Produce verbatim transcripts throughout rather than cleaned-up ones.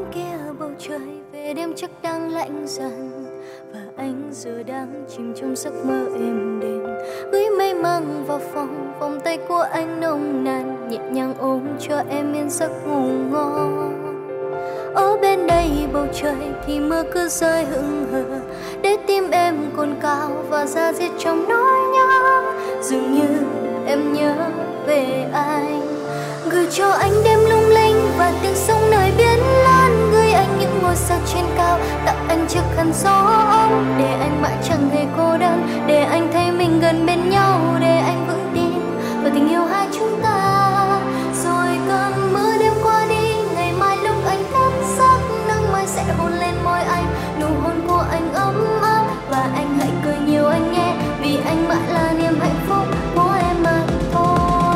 bên kia bầu trời về đêm chắc đang lạnh dần, và anh giờ đang chìm trong giấc mơ êm đềm. Gửi mây măng vào phòng, vòng tay của anh nồng nàn nhẹ nhàng ôm cho em yên giấc ngủ ngon. Ở bên đây bầu trời thì mưa cứ rơi hững hờ, để tim em cồn cào và da diết trong nỗi nhớ. Dường như em nhớ về anh, gửi cho anh đêm lung linh và tiếng sông nơi biển lớn. Gửi anh những ngôi sao trên cao, tặng anh chiếc khăn gió ấm, để anh mãi chẳng hề cô đơn, để anh thấy mình gần bên nhau, để anh vững tin vào tình yêu hai chúng ta. Rồi cơn mưa đêm qua đi, ngày mai lúc anh thức giấc, nắng mai sẽ hôn lên môi anh, nụ hôn của anh ấm áp, và anh hãy cười nhiều anh nhé, vì anh mãi là niềm hạnh phúc của em mà thôi.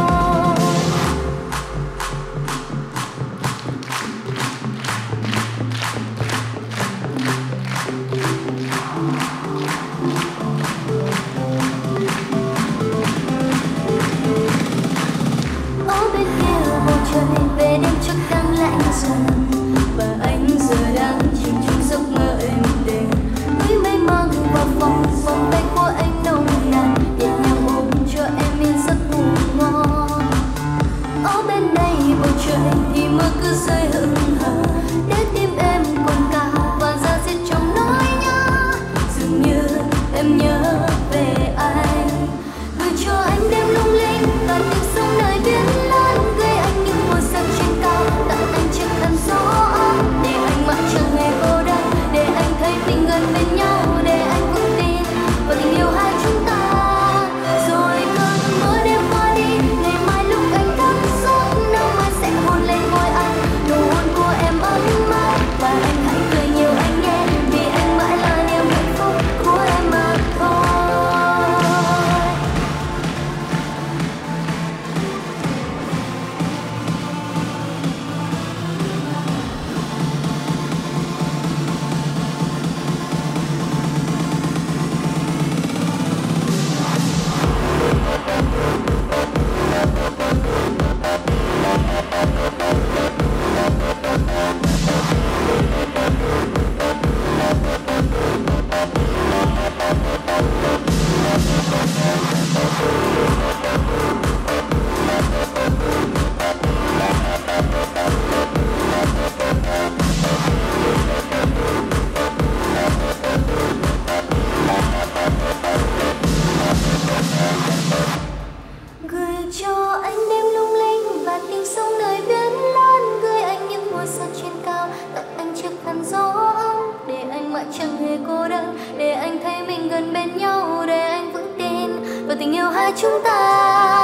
Ở bên kia bầu trời về đêm chắc đang lạnh dần, và anh giờ đang chìm trong giấc mơ êm đềm. Gửi mây măng vào phòng, vòng tay của anh nồng nàn nhẹ nhàng ôm cho em yên giấc ngủ ngon. Ở bên đây bầu trời thì mưa cứ rơi hững hờ, để tim em cồn cào và da diết trong nỗi nhớ. Dường như em nhớ về anh, gửi cho anh đêm lung linh và tiếng sông nơi biển lớn. Gửi anh những ngôi sao trên cao, tặng anh chiếc khăn gió ấm, để anh mãi chẳng hề cô đơn, để anh thấy mình gần bên nhau, để anh vững tin vào tình yêu hai chúng ta. Rồi cơn mưa đêm qua đi, ngày mai lúc anh thức giấc, nắng mai sẽ hôn lên môi anh, nụ hôn của em ấm áp, và anh hãy cười nhiều anh nhé, vì anh mãi là niềm hạnh phúc của em mà thôi. Gửi cho anh đêm lung linh và tiếng sông nơi biển lớn. Gửi anh những ngôi sao trên cao, tặng anh chiếc khăn gió ấm, để anh mãi chẳng hề cô đơn, để anh thấy mình gần bên nhau, để anh vững tin vào tình yêu hai chúng ta.